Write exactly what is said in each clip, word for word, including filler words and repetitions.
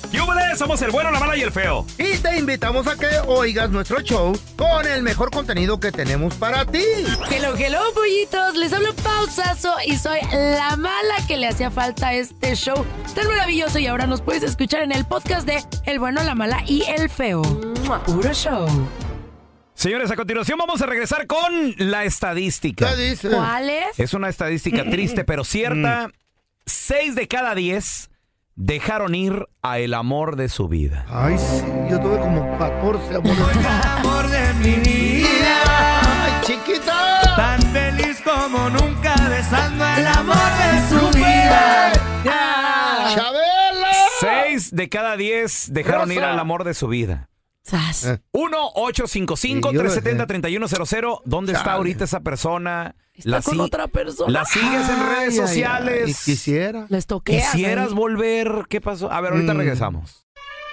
¡Yúbales! Somos el bueno, la mala y el feo. Y te invitamos a que oigas nuestro show con el mejor contenido que tenemos para ti. Hello, hello, pollitos. Les hablo Pausazo y soy la mala que le hacía falta a este show tan maravilloso. Y ahora nos puedes escuchar en el podcast de El bueno, la mala y el feo. Puro show. Señores, a continuación vamos a regresar con la estadística. ¿Qué dice? ¿Cuál es? Es una estadística triste, pero cierta. Seis de cada diez dejaron ir a el amor de su vida. Ay, sí, yo tuve como catorce amores. El amor de mi vida. ¡Ay, chiquita! Tan feliz como nunca besando el amor de su vida. ¡Ah! ¡Chabela! Seis de cada diez dejaron Rosa. ir al amor de su vida. Sas. Eh. uno ocho cinco cinco, Y yo tres siete cero, dejé. tres uno cero cero. ¿Dónde está Chale. ahorita esa persona? Está con si- otra persona. ¿La sigues en redes Ay, ay, sociales? ay, quisiera. Les toqueas. ¿Quisieras ahí. volver? ¿Qué pasó? A ver, ahorita Mm. regresamos.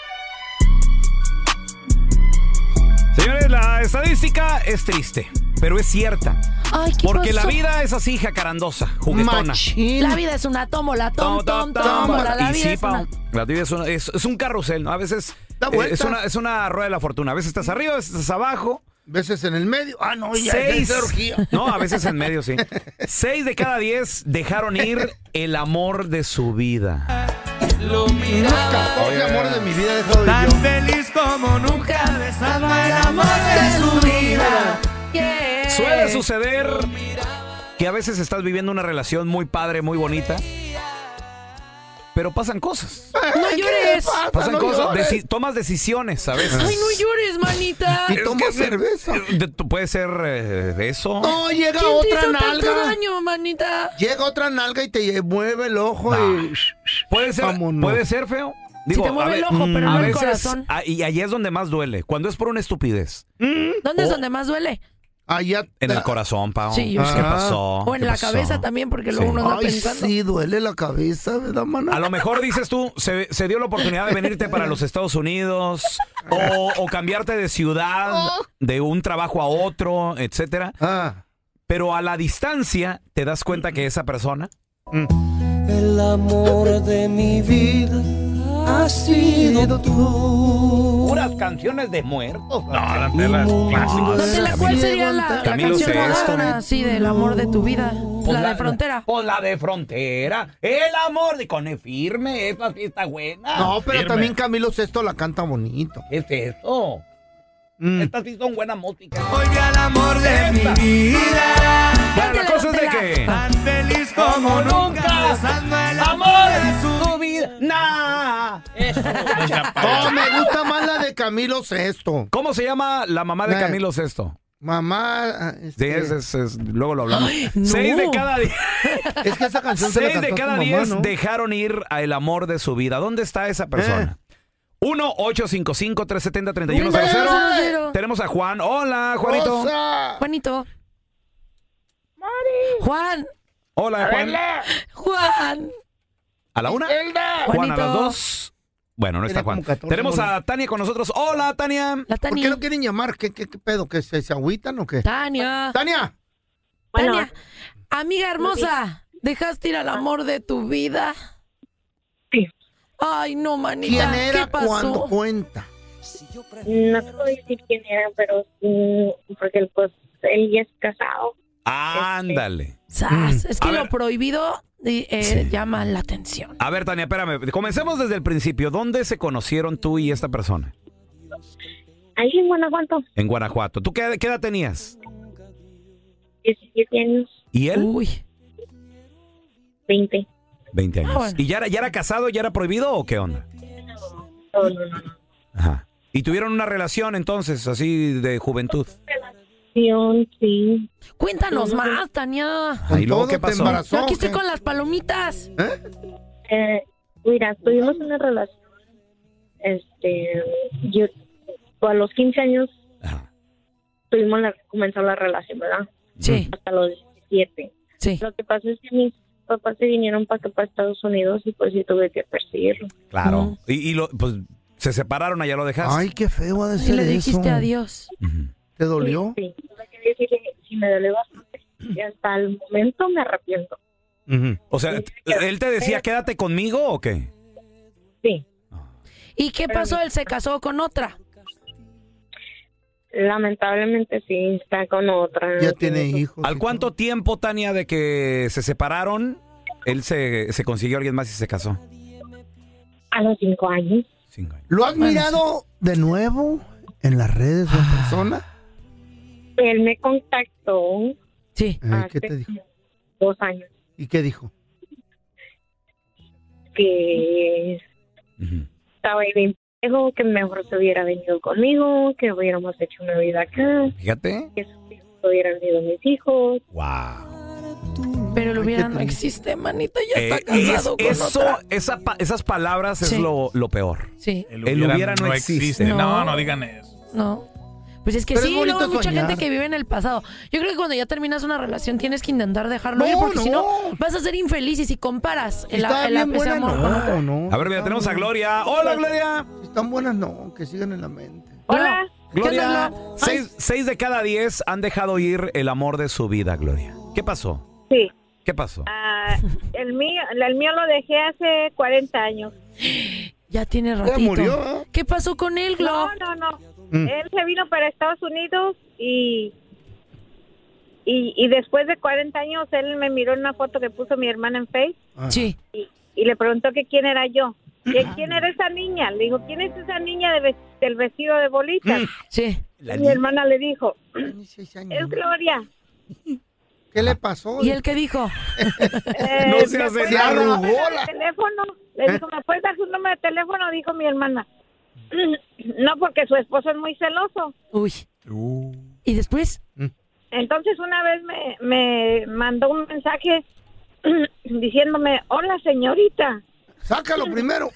Señores, la estadística es triste, pero es cierta. Ay, ¿qué Porque la pasó? vida es así, jacarandosa, juguetona. Machín. La vida es una tómbola, tom, tom, tómbola. La Y vida sí, es Pau, una... la vida es, una- es- es un carrusel, ¿no? A veces Da eh, vueltas. es, una, es una rueda de la fortuna. A veces estás arriba, a veces estás abajo. Veces en el medio. Ah, no, ya Seis. es orgía. No, a veces en medio, sí. Seis de cada diez dejaron ir el amor de su vida. Lo miraba. catorce amores de mi vida he dejado de Tan yo. feliz como nunca besando el amor de su vida. Yeah. Suele suceder que a veces estás viviendo una relación muy padre, muy bonita, pero pasan cosas. No llores. pasa? Pasan No cosas, llores. deci- tomas decisiones a veces. Ay, no llores, manita. Y Es toma que- cerveza. De- tú- puede ser eh, eso. No, llega ¿Quién te otra hizo tanto nalga. daño, manita? Llega otra nalga y te mueve el ojo No. y... Puede ser, Vámonos. puede ser feo. Si te mueve a el ve- ojo, pero a no el veces- corazón. ah, y ahí es donde más duele, cuando es por una estupidez. ¿Dónde es Oh. donde más duele? Allá... En el corazón, Pau. Sí, yo ¿Qué sé. pasó? O en ¿Qué la pasó? cabeza también, porque luego Sí. uno anda Ay, pensando. sí, duele la cabeza, ¿verdad, mana? A lo mejor dices tú, se, se dio la oportunidad de venirte para los Estados Unidos o, o cambiarte de ciudad, de un trabajo a otro, etcétera. Ah. Pero a la distancia te das cuenta que esa persona El amor de mi vida ha sido tú. puras canciones de muertos. No, la ¿Dónde la, ¿Cuál sería la, la Camilo canción Sesto. moderna, así del amor de tu vida? Pues la de Frontera. Pues la de Frontera. El amor de Cone Firme. Esa sí está buena. No, pero Firme. también Camilo Sesto la canta bonito. ¿Qué es eso? Mm. Estas sí son buenas músicas. Oye, al amor de Esta. mi vida. Bueno, la cosa es de que... Tan feliz como nunca besando el amor de su vida. Nah. Oh, me gusta más la de Camilo Sesto. ¿Cómo se llama la mamá de Eh. Camilo Sesto? Mamá... ah, Sí, este, es, es- es- luego lo hablamos. no. Seis de cada diez, es que esa canción se la seis de cantó a su cada mamá, diez ¿no? dejaron ir a el amor de su vida. ¿Dónde está esa persona? uno ocho cinco cinco, tres siete cero, tres uno cero cero. Cero. Tenemos a Juan. Hola, Juanito. Rosa. Juanito. Juan. Hola, Juan. Juan. ¿A la una? Juan, Juanito. a las dos. Bueno, no está Tiene Juan. como catorce Tenemos a monos. Tania con nosotros. Hola, Tania. La ¿Por Tania. qué no quieren llamar? ¿Qué, qué, qué pedo? ¿Que se, se agüitan o qué? Tania. ¡Tania! Bueno. Tania. Amiga hermosa. ¿Dejaste ir al amor de tu vida? Sí. Ay, no, manita. ¿Quién era ¿Qué pasó? cuando cuenta? No te voy a decir quién era, pero sí, porque él, pues, él ya es casado. Ándale. Sas, es que A lo ver. prohibido eh, eh, Sí. llama la atención. A ver, Tania, espérame. Comencemos desde el principio. ¿Dónde se conocieron tú y esta persona? Ahí en Guanajuato, En Guanajuato. ¿Tú qué, qué edad tenías? diecisiete años, ¿Y él? Uy. veinte. veinte años. Ah, bueno. ¿Y ya era, ya era casado, ya era prohibido o qué onda? No, no, no. no. Ajá. ¿Y tuvieron una relación entonces, así de juventud? Relación, sí. Cuéntanos No, no, más, Tania. ¿Con ¿Y luego todo qué te pasó? embarazó? Yo aquí o estoy qué? con las palomitas. Eh, mira, tuvimos una relación, este, yo, a los quince años Ajá. tuvimos la, comenzó la relación, ¿verdad? Sí, Hasta los diecisiete. sí. Lo que pasa es que mis papás se vinieron para acá, para Estados Unidos, y pues sí tuve que perseguirlo. Claro. Ujú. Y, y lo, pues se separaron, allá lo dejaste. Ay, qué feo ha de Y ser le eso. dijiste adiós. Ujú. ¿Te dolió? Sí, tuve que decirle, sí me dolió bastante. Y hasta el momento me arrepiento. Ujú. O sea, ¿él te decía quédate conmigo o qué? Sí. ¿Y qué pasó? ¿Él se casó con otra? Lamentablemente sí, está con otra. Ya tiene hijos. ¿Al cuánto tiempo, Tania, de que se separaron, él se, se consiguió a alguien más y se casó? A los cinco años. Cinco años. ¿Lo has mirado de nuevo en las redes o en persona? Él me contactó Sí. Eh, ¿Qué te dijo? dos años. ¿Y qué dijo? Que Ujú. estaba ahí bien viejo, que mejor se hubiera venido conmigo, que hubiéramos hecho una vida acá, Fíjate. que sus hijos hubieran sido mis hijos. Wow. Pero el Ay, hubiera qué no triste. existe, manita, ya Eh, está y es- casado con eso, otra. esa pa- esas palabras es Sí. lo, lo peor. Sí, El hubiera no existe. No. No, no digan eso. no. Pues es que Pero es sí, bonito luego hay mucha soñar. gente que vive en el pasado. Yo creo que cuando ya terminas una relación tienes que intentar dejarlo No, ir, porque no. si no vas a ser infeliz y si comparas el, Está el- bien ese buena, amor con otra. no, no. A ver, mira, tenemos a Gloria. Hola, Gloria. Si están buenas, no, que sigan en la mente. Hola. Gloria, Glo? seis, seis de cada diez han dejado ir el amor de su vida, Gloria. ¿Qué pasó? Sí. ¿Qué pasó? Ah, el mío, el mío lo dejé hace cuarenta años. Ya tiene Ya ratito. murió, ¿eh? ¿Qué pasó con él, Glo? No, no, no. Mm. Él se vino para Estados Unidos y, y y después de cuarenta años él me miró en una foto que puso mi hermana en Facebook Ah. Sí. y, y le preguntó que quién era yo. ¿Que ¿Quién era esa niña? Le dijo, ¿quién es esa niña de ves- del vestido de bolitas? Sí. Y mi hermana le dijo, dieciséis años. es Gloria. ¿Qué le pasó? ¿Y él qué dijo? Eh, No se ¿me hace puedes nada. dar su Se arrugó número la- de teléfono? Le dijo, ¿me puedes dar su número de teléfono? Dijo mi hermana. No, porque su esposo es muy celoso. Uy. ¿Y después? Entonces una vez me, me mandó un mensaje diciéndome, hola señorita. Sácalo primero.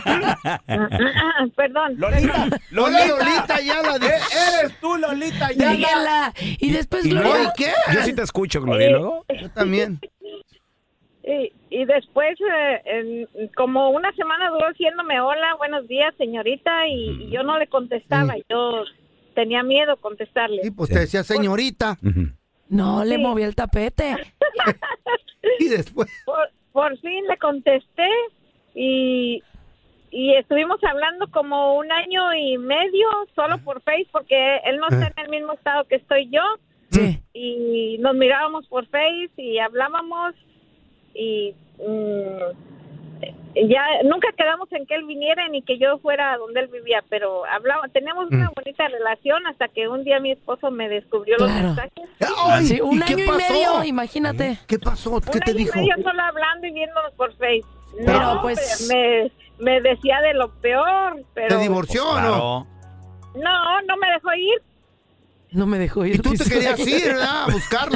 Perdón. Lolita, Lola, Lolita, ya la dije. Eres tú, Lolita, ya. Dígala. Y después, y Gloria. luego- ¿Y qué? Yo sí te escucho, Gloria. ¿Y luego? Yo también. Y, y después, eh, en- como una semana duró diciéndome, hola, buenos días señorita, y, y yo no le contestaba. Sí. Yo tenía miedo contestarle. Sí, pues Sí. te decía señorita. Ujú. No, le Sí. movió el tapete. Y después. Por, por fin le contesté y, y estuvimos hablando como un año y medio solo por Facebook, porque él no está en el mismo estado que estoy yo, Sí. y nos mirábamos por Facebook y hablábamos y mm, ya nunca quedamos en que él viniera ni que yo fuera a donde él vivía, pero hablaba, teníamos una bonita relación hasta que un día mi esposo me descubrió los Claro. mensajes. ¡Ay! Sí, un ¿Y qué año y pasó? medio, imagínate. ¿Qué pasó? ¿Qué Un te año y dijo? medio solo hablando y viéndonos por Facebook. Pero, No, pues- me, me decía de lo peor, pero ¿Te divorció o no? Claro. no, no me dejó ir. No me dejó ir. Y tú te dice. querías ir, ¿verdad? A buscarlo.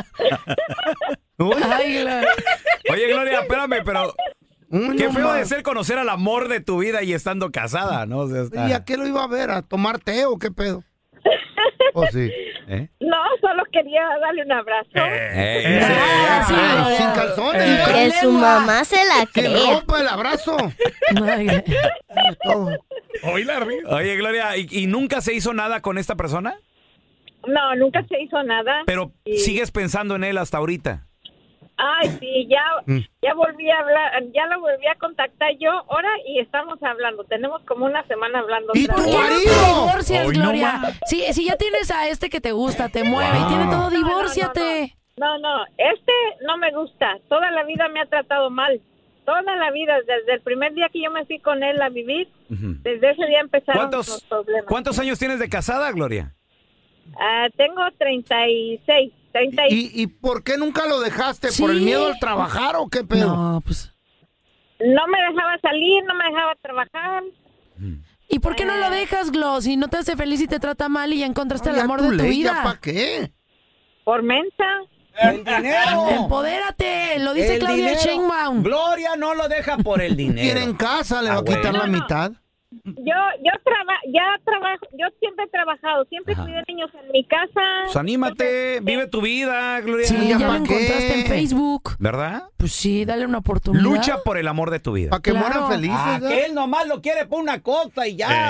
Uy, Ay, Gloria. Oye, Gloria, espérame, pero uy, qué no feo de más. ser conocer al amor de tu vida y estando casada, ¿no? O sea, está- ¿Y a qué lo iba a ver? ¿A tomar té o qué pedo? ¿O sí? ¿Eh? No, solo quería darle un abrazo. Eh, Ah, sí, Ay, Gloria. sin calzones. Y ¿verdad? con Que su lengua. mamá se la Sin cree. ropa, el abrazo. Ay, Todo. Hoy la río. Oye, Gloria, ¿y, y nunca se hizo nada con esta persona? No, nunca se hizo nada. Pero Sí. sigues pensando en él hasta ahorita. Ay, sí, ya, Mm. ya volví a hablar, ya lo volví a contactar yo ahora y estamos hablando. Tenemos como una semana hablando. ¿Y otra tu vez. ¿Por qué no te marido? divorcias, Hoy no Gloria? más. Si, si ya tienes a este que te gusta, te mueve y tiene todo, No, no, no, divórciate. No, no, este no me gusta. Toda la vida me ha tratado mal. Toda la vida, desde el primer día que yo me fui con él a vivir, Ujú. desde ese día empezaron los ¿Cuántos, problemas. ¿Cuántos años tienes de casada, Gloria? Ah, tengo treinta y seis, treinta y ¿Y, ¿Y por qué nunca lo dejaste? ¿Por el Sí. miedo al trabajar o qué pedo? No, pues. no me dejaba salir, no me dejaba trabajar. ¿Y por qué no lo dejas, Glo? Si no te hace feliz y te trata mal y ya encontraste No, el ya amor tu de tu ley, ¿ya vida. pa' qué? Por mensa. El dinero. Empodérate, lo dice El Claudia dinero. Sheinbaum. Gloria no lo deja por el dinero. Tiene en casa, le va Ah, a quitar bueno. la No, no. mitad. Yo, yo traba, ya trabajo, yo siempre he trabajado, siempre Ajá. cuidé niños en mi casa. Pues anímate, vive tu vida, Gloria. Sí, ¿ya ya lo pa' qué? encontraste en Facebook. ¿Verdad? Pues sí, dale una oportunidad. Lucha por el amor de tu vida. Para que Claro. mueran felices. ¿eh? Ah, que él nomás lo quiere por una cosa y ya.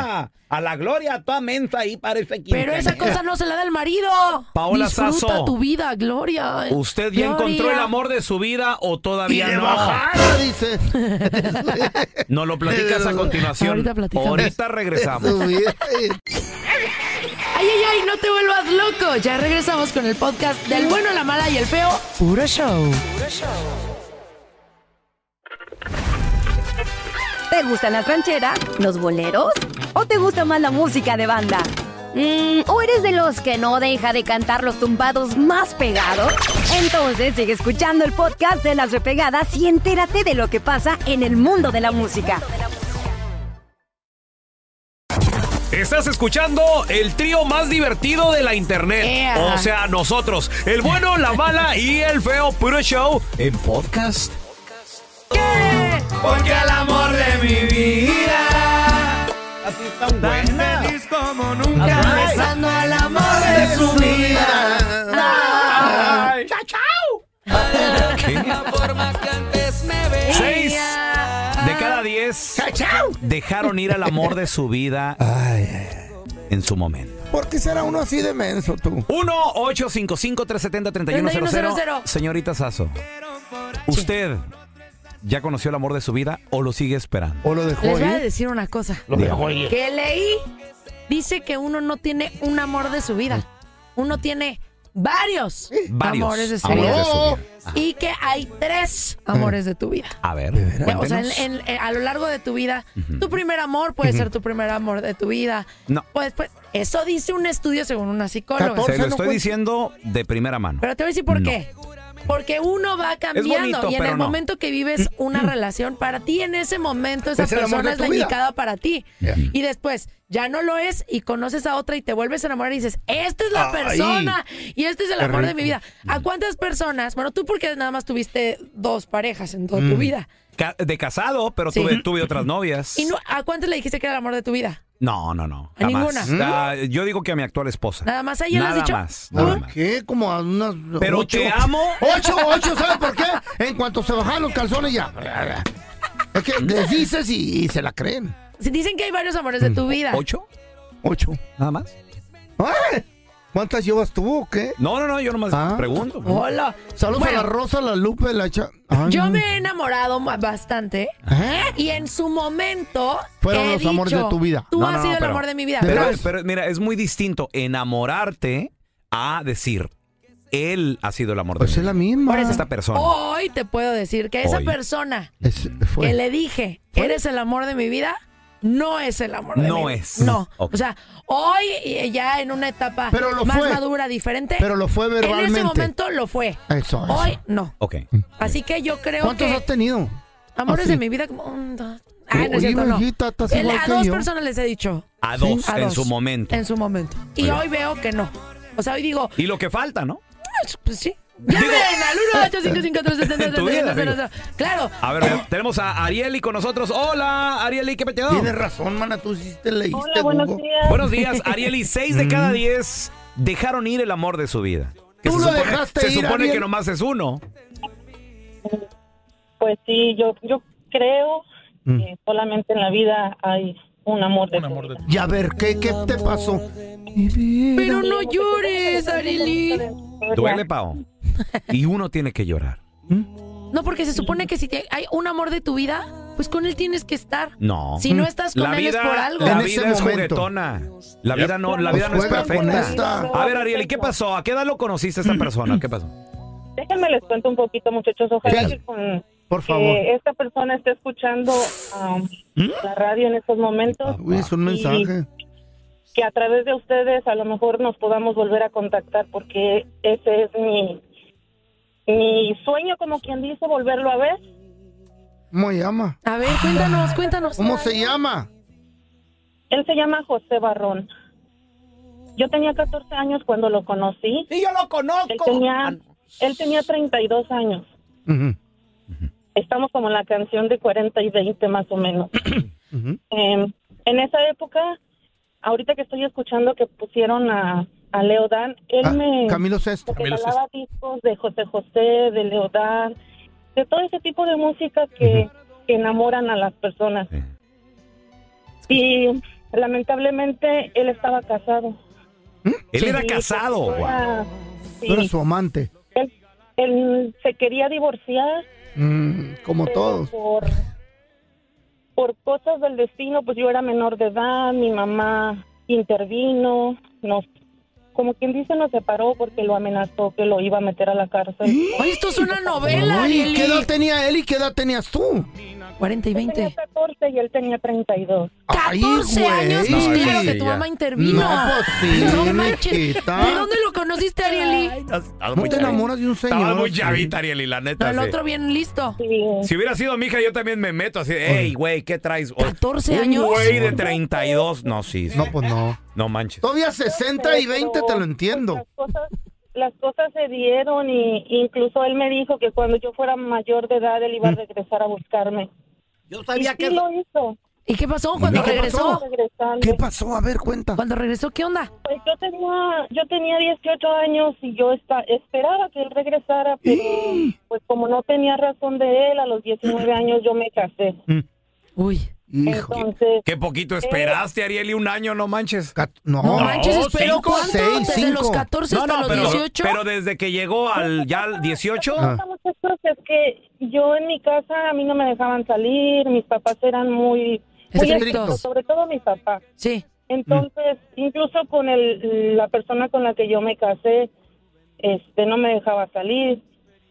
A la Gloria, toda mensa ahí parece que... Pero esa cosa no se la da el marido. Paola Disfruta Sasso. tu vida, Gloria. ¿Usted ya Gloria. encontró el amor de su vida o todavía Y de no? bajada, dice. Nos lo platicas a continuación. Ahorita platicamos. Ahorita regresamos. Su vida. Ay, ay, ay, no te vuelvas loco. Ya regresamos con el podcast del bueno, la mala y el feo. Puro show. ¿Te gustan las rancheras, los boleros o te gusta más la música de banda? Mm, ¿O eres de los que no deja de cantar los tumbados más pegados? Entonces sigue escuchando el podcast de Las Repegadas y entérate de lo que pasa en el mundo de la música. Estás escuchando el trío más divertido de la internet. Ea. O sea, nosotros, el bueno, la mala y el feo Puro Show en podcast. Porque el amor de mi vida, Así tan tan buena. feliz como nunca, Ay. besando al amor de su vida. Ay. ¿Qué? Forma que antes me veía. Seis de cada diez dejaron ir al amor de su vida en su momento. ¿Por qué será uno así de menso, tú? uno ocho cinco cinco, tres siete cero, tres uno cero cero. Señorita Sasso, ¿usted ya conoció el amor de su vida o lo sigue esperando? ¿O lo dejó Les voy a ir? decir una cosa. Lo dejó ir. Que leí, dice que uno no tiene un amor de su vida. Uno tiene varios, Varios amores de su amores vida. de su vida. Ah. Y que hay tres amores de tu vida. A ver, O sea, en- cuéntenos. en- en- a lo largo de tu vida, tu primer amor puede ser tu primer amor de tu vida. No. Pues, pues, eso dice un estudio según una psicóloga. catorce Se lo no estoy cuenta. diciendo de primera mano. Pero te voy a decir por No. qué. Porque uno va cambiando bonito, y en pero el no. momento que vives una relación, para ti en ese momento esa Es el amor persona de es tu la vida. indicada para ti. Yeah. Y después ya no lo es y conoces a otra y te vuelves a enamorar y dices, esta es la Ay. persona y este es el Qué amor de rico. mi vida. ¿A cuántas personas? Bueno, tú porque nada más tuviste dos parejas en toda tu vida. Ca- de casado, pero Sí. tuve, tuve otras novias. ¿Y no, a cuántas le dijiste que era el amor de tu vida? No, no, no. ¿A jamás. ninguna? Ah, yo digo que a mi actual esposa. Nada más a ella le has Nada dicho. más, nada ¿Por más. qué? Como a unas Pero ocho. te amo. Ocho, ocho, ¿sabes por qué? En cuanto se bajan los calzones ya. Es que les dices y, y se la creen. Si dicen que hay varios amores de tu vida. ¿Ocho? Ocho. ¿Nada más? ¡Ay! ¿Cuántas llevas tú o qué? No, no, no, yo nomás Ah. pregunto. Hola. Saludos Bueno, a la Rosa, la Lupe, la Cha... Ay, Yo no. me he enamorado ma- bastante. ¿Eh? Y en su momento. Fueron he los amores dicho, de tu vida. Tú No, has no, sido el pero- amor de mi vida. Pero, Pero- pero mira, es muy distinto enamorarte a decir, él ha sido el amor de Pues mi es vida. la misma. Por eso, Esta persona. hoy te puedo decir que esa Hoy. persona Es- fue. que le dije, eres el amor de mi vida, no es el amor de No mi vida. es. No. Ok. O sea, hoy eh, ya en una etapa Pero lo más fue. madura, diferente. Pero lo fue En verbalmente. ese momento lo fue. Eso, eso. Hoy no. Ok. Así que yo creo ¿Cuántos que has tenido? amores así? de mi vida como un, dos. Ay, no es Oye, cierto, no. viejita, estás El- igual a que dos yo. personas les he dicho. A dos, A en dos. su momento. En su momento. Y Oye. hoy veo que no. O sea, hoy digo, Y lo que falta, ¿no? pues sí. Llamen al uno ocho cinco cinco tres siete En tu vida, cero cero. digo. Claro. A ver, tenemos a Arieli con nosotros. Hola, Arieli, ¿qué peteo? Tienes razón, mana, tú sí te leíste, Hola, buenos Google. días. Buenos días, Arieli. Seis de cada diez dejaron ir el amor de su vida. Que Tú se lo supone, dejaste se ir, supone Ariel. que nomás es uno. Pues sí, yo, yo creo Mm. que solamente en la vida hay un amor de Un tu amor de vida. Y a ver, ¿qué, qué te pasó? Pero no llores, Arely. Duele, Pao. Y uno tiene que llorar. No, porque se supone que si te- hay un amor de tu vida, pues con él tienes que estar. No. Si no estás con La él es vida, por algo. la En vida ese es momento. juguetona. La vida no, la vida no Pues es juega con perfecta. esta. A ver, Ariel, ¿y qué pasó? ¿A qué edad lo conociste a esta persona? ¿Qué pasó? Déjenme les cuento un poquito, muchachos. Ojalá Sí. que con Por que favor. esta persona esté escuchando um, la radio en estos momentos. Uy, es un mensaje. Que a través de ustedes a lo mejor nos podamos volver a contactar, porque ese es mi mi sueño, como quien dice, volverlo a ver. ¿Cómo se llama? A ver, cuéntanos, cuéntanos. ¿Cómo se llama? Él se llama José Barrón. Yo tenía catorce años cuando lo conocí. Sí, yo lo conozco. Él tenía, él tenía treinta y dos años. Ujú, Estamos como en la canción de cuarenta y veinte más o menos. ujú. Eh, en esa época, ahorita que estoy escuchando que pusieron a, a Leo Dan, él Ah, me Camilo Sesto. me Camilo regalaba discos de José José, de Leo Dan, de todo ese tipo de música que, que enamoran a las personas. Sí. Y lamentablemente él estaba casado. Él era casado. Era- sí. Tú eres su amante. Él, él se quería divorciar. Mm, como pero todos. Por, por cosas del destino, pues yo era menor de edad, mi mamá intervino, nos, como quien dice, nos separó porque lo amenazó que lo iba a meter a la cárcel. Ay, esto es una novela, Ay, Arieli. ¿qué edad tenía él y qué edad tenías tú? cuarenta y Yo tenía veinte. catorce y él tenía treinta y dos. Ay, catorce años, pues güey. claro que tu ya. mamá intervino. No, pues sí, No manches. mijita. ¿De dónde lo conociste, Arieli? ¿Cómo te enamoras de un señor? Estaba muy Sí. chavita, Ariel, y la No, neta. el sí. otro bien listo. Sí. Si hubiera sido mi hija, yo también me meto así. Ey, güey, ¿qué traes? O- catorce un años. güey de treinta y dos. No, sí. sí. No, pues no. No manches. Todavía sesenta y veinte te lo entiendo. Las cosas, las cosas se dieron y incluso él me dijo que cuando yo fuera mayor de edad él iba a regresar a buscarme. Yo Y sabía sí que lo hizo. ¿Y qué pasó cuando ¿Y qué regresó? pasó? Regresando. ¿Qué pasó? A ver, cuenta. Cuando regresó, ¿qué onda? Pues yo tenía, yo tenía dieciocho años y yo esta, esperaba que él regresara, pero pues como no tenía razón de él, a los diecinueve años yo me casé. Uy. Hijo. Entonces, Qué poquito esperaste, Ariel, y un año, no manches. Cat- No, No manches, ¿esperó cinco, cuánto? seis, ¿Desde cinco. los catorce No, hasta no, los pero, dieciocho? pero desde que llegó al ya al dieciocho. Ah. muchas cosas que yo en mi casa a mí no me dejaban salir, mis papás eran muy, muy Estrictos. estrictos, sobre todo mi papá. Sí. Entonces, incluso con el, la persona con la que yo me casé, este, no me dejaba salir.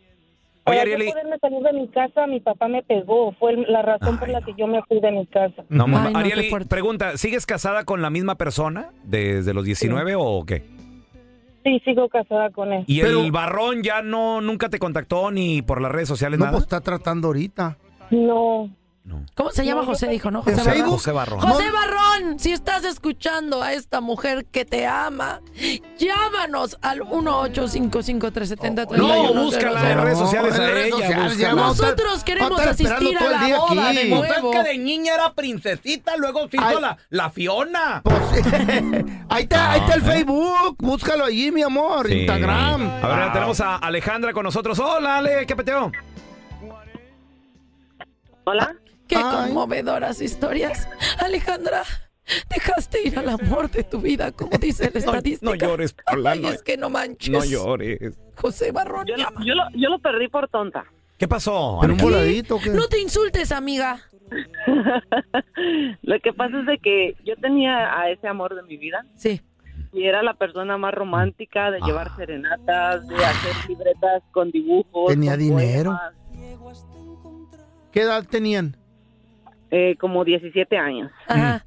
Oye, Para Arieli. yo poderme salir de mi casa, mi papá me pegó. Fue el- la razón por Ay, la no. que yo me fui de mi casa. No, Ay, mamá. no, qué Ariel, fuerte. pregunta, ¿sigues casada con la misma persona desde los diecinueve o qué? Sí, sigo casada con él. ¿Y Pero- el barrón ya no nunca te contactó ni por las redes sociales No, nada? pues está tratando ahorita. No. No. ¿Cómo se llama José? Dijo, ¿no? ¿En José Barrón. Facebook? José Barrón. José Barrón, si estás escuchando a esta mujer que te ama, llámanos al uno ocho cinco cinco tres siete cero tres No, uno búscala cero en redes sociales en a redes ella. sociales, búscala. ya vamos a estar- Nosotros queremos vamos a estar esperando asistir a todo el la día boda aquí. de Pues es nuevo. que de niña era princesita, luego se hizo Ay. la, la Fiona. Pues, ahí está, ahí está el Ah, ¿eh? Facebook. Búscalo allí, mi amor. Sí. Instagram. A ver, ya tenemos a Alejandra con nosotros. Hola, Ale, ¿qué peteo? Hola. Qué Ay. conmovedoras historias. Alejandra, dejaste ir al amor de tu vida, como dice la estadística. no llores, Paula, Ay, no- es que no manches. No llores. José Barrón, Yo, llama. lo- yo, lo, yo lo perdí por tonta. ¿Qué pasó? ¿En un Alejandra? voladito o qué? No te insultes, amiga. Lo que pasa es de que yo tenía a ese amor de mi vida Sí. y era la persona más romántica de llevar Ah. serenatas, de hacer libretas con dibujos. Tenía con dinero. poemas, ¿Qué edad tenían? eh, como diecisiete años. Ajá.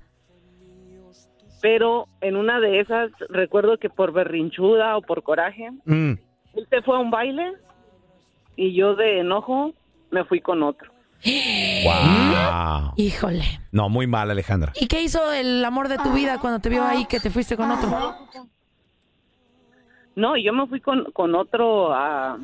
Pero en una de esas, recuerdo que por berrinchuda o por coraje, Mm. él se fue a un baile y yo de enojo me fui con otro. Wow. Híjole. No, muy mal, Alejandra. ¿Y qué hizo el amor de tu vida cuando te vio ahí que te fuiste con otro? No, yo me fui con, con otro a...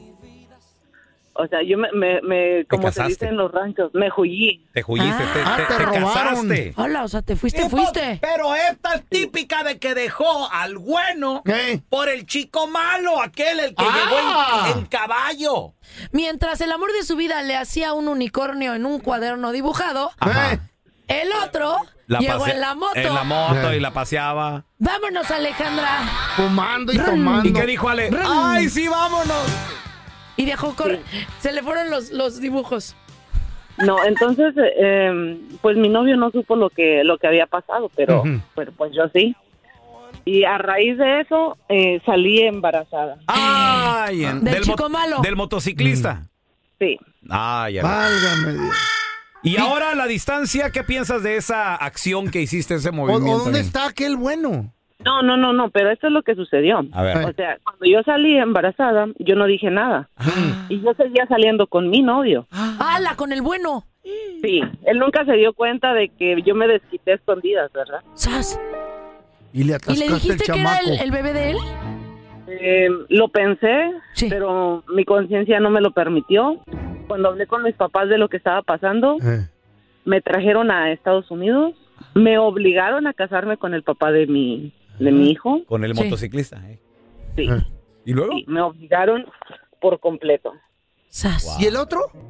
O sea, yo me, me, me como se casaste. dice en los ranchos, me jullí. Te julliste, te, Ah, te- te te robaron. casaste. Hola, o sea, te fuiste, Sí, pues, fuiste. Pero esta es típica de que dejó al bueno ¿Qué? por el chico malo, aquel el que Ah. llegó en, en caballo. Mientras el amor de su vida le hacía un unicornio en un cuaderno dibujado, Ajá. Eh, el otro La llegó pase- en la moto. En la moto Eh. y la paseaba. Vámonos, Alejandra. Fumando y Rum. tomando. ¿Y qué dijo Ale? Rum. ¡Ay, sí, vámonos! Y dejó correr. Se le fueron los, los dibujos. No, entonces, eh, pues mi novio no supo lo que lo que había pasado, pero, Ujú. pero pues yo sí. Y a raíz de eso eh, salí embarazada. ¡Ay! en- Del mo- chico malo. Del motociclista. Sí. ¡Ay, ya. Válgame Dios. Y ahora a la distancia, ¿qué piensas de esa acción que hiciste, ese ¿O, movimiento? o dónde bien? está aquel bueno? No, no, no, no, pero esto es lo que sucedió. A ver. O sea, cuando yo salí embarazada, yo no dije nada. Y yo seguía saliendo con mi novio. ¡Hala, con el bueno! Sí, él nunca se dio cuenta de que yo me desquité a escondidas, ¿verdad? ¡Sas! Y le ¿Y atascaste le dijiste el que era chamaco. el, el bebé de él? Eh, lo pensé, Sí. pero mi conciencia no me lo permitió. Cuando hablé con mis papás de lo que estaba pasando, Eh. me trajeron a Estados Unidos, me obligaron a casarme con el papá de mi, de mi hijo. Con el Sí. motociclista. ¿eh? Sí, Eh. ¿Y luego? sí, me obligaron por completo. ¡Sas! ¿Y el otro?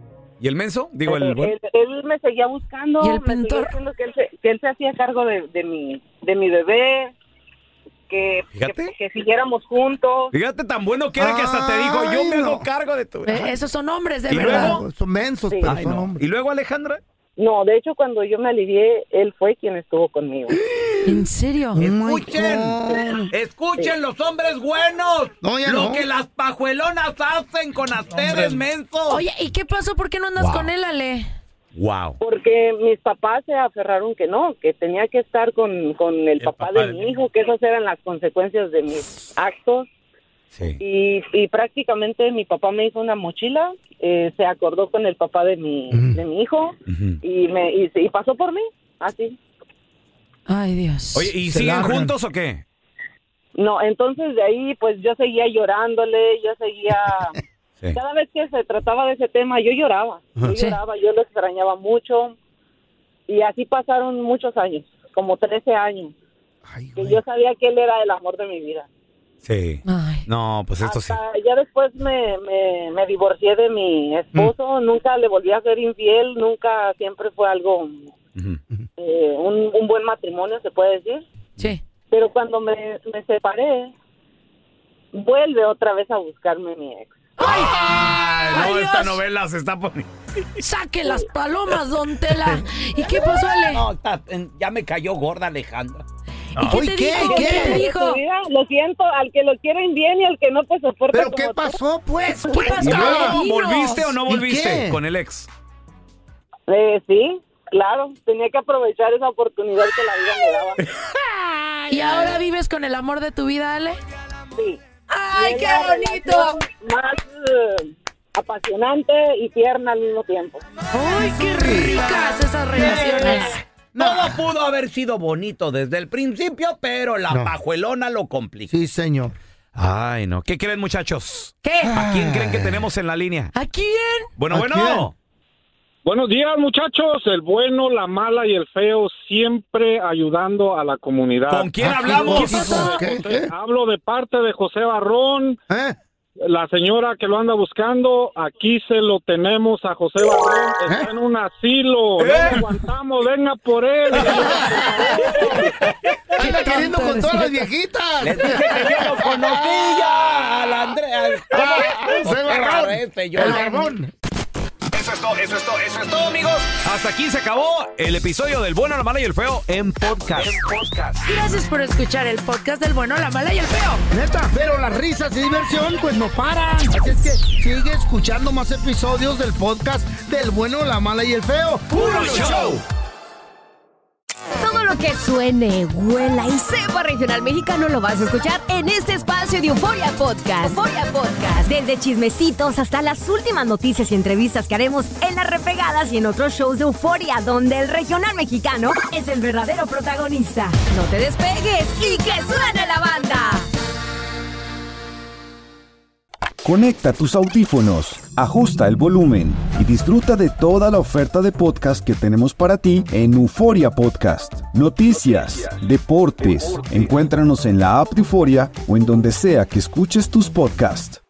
¿Y el menso? Digo, el... él, él me seguía buscando. ¿Y el me pintor? seguía diciendo que él se, que él se hacía cargo de, de, mi, de mi bebé. Que, Fíjate. que, que siguiéramos juntos. Fíjate tan bueno que era que hasta te dijo, yo me Ay, hago no. cargo de tu... Eh, esos son hombres, de ¿Y verdad. luego? Son mensos, Sí. pero Ay, son no. hombres. ¿Y luego, Alejandra? No, de hecho, cuando yo me alivié, él fue quien estuvo conmigo. ¿En serio? Oh my Escuchen, God. escuchen los hombres buenos. No, ya lo no. que las pajuelonas hacen con ustedes, mensos. Oye, ¿y qué pasó? ¿Por qué no andas Wow. con él, Ale? Wow. Porque mis papás se aferraron que no, que tenía que estar con, con el, papá, papá de de mi mi hijo, que esas eran las consecuencias de mis actos. Sí. Y, y prácticamente mi papá me hizo una mochila, eh, se acordó con el papá de mi, Mm. de mi hijo Ujú. y, me, y, y pasó por mí, así. Ay, Dios. Oye, ¿y Se siguen largan. juntos o qué? No, entonces de ahí pues yo seguía llorándole, yo seguía... Sí. Cada vez que se trataba de ese tema yo lloraba, yo Sí. lloraba, yo lo extrañaba mucho y así pasaron muchos años, como trece años, Ay, que güey. yo sabía que él era el amor de mi vida. Sí. Ay. No, pues esto sí. Hasta ya después me, me, me divorcié de mi esposo, nunca le volví a ser infiel, nunca, siempre fue algo, Ujú. eh, un, un buen matrimonio, se puede decir. Sí. Pero cuando me, me separé, vuelve otra vez a buscarme mi ex. Ay, ¡Ay, no, esta Dios! novela se está poniendo... Saque las palomas, don Tela. ¿Y qué pasó, Ale? No, está- ya me cayó gorda, Alejandra. ¿Y qué Uy, te ¿qué? dijo? ¿Qué? ¿Qué te dijo? Mira, lo siento, al que lo quieren bien y al que no, pues soporta. ¿Pero como qué tú. pasó, pues? ¿Qué pasó? ¿Y luego Dinos. volviste o no ¿Y volviste qué? con el ex? Eh, sí, claro, tenía que aprovechar esa oportunidad que la vida me daba. ¿Y ahora vives con el amor de tu vida, Ale? Sí. ¡Ay, Y qué es la bonito! relación Más eh, apasionante y tierna al mismo tiempo. ¡Ay, qué ricas esas relaciones! Todo pudo haber sido bonito desde el principio, pero la No. pajuelona lo complicó. Sí, señor. Ay, no. ¿Qué creen, muchachos? ¿Qué? ¿A quién creen que tenemos en la línea? ¿A quién? Bueno, ¿A bueno. Buenos días, muchachos. El bueno, la mala y el feo siempre ayudando a la comunidad. ¿Con quién Ah, hablamos? ¿qué pasó? ¿Qué? ¿Qué? Hablo de parte de José Barrón, ¿Eh? la señora que lo anda buscando. Aquí se lo tenemos a José Barrón. Está ¿Eh? en un asilo. No lo aguantamos. Venga por él. Anda queriendo con todas las Les viejitas. dije que yo lo conocía al Andrés. José Barrón. Ese, yo- El barbón. Eso es todo, eso es todo, eso es todo, amigos. Hasta aquí se acabó el episodio del Bueno, la Mala y el Feo en podcast. Gracias por escuchar el podcast del bueno, la mala y el feo. Neta, pero las risas y diversión pues no paran. Así es que sigue escuchando más episodios del podcast del bueno, la mala y el feo. ¡Puro show! Todo lo que suene, huela y sepa regional mexicano lo vas a escuchar en este espacio de Euforia Podcast. Euforia Podcast. Desde chismecitos hasta las últimas noticias y entrevistas que haremos en Las Repegadas y en otros shows de Euforia, donde el regional mexicano es el verdadero protagonista. No te despegues y que suene la banda. Conecta tus audífonos, ajusta el volumen y disfruta de toda la oferta de podcast que tenemos para ti en Euforia Podcast. Noticias, deportes, encuéntranos en la app de Euforia o en donde sea que escuches tus podcasts.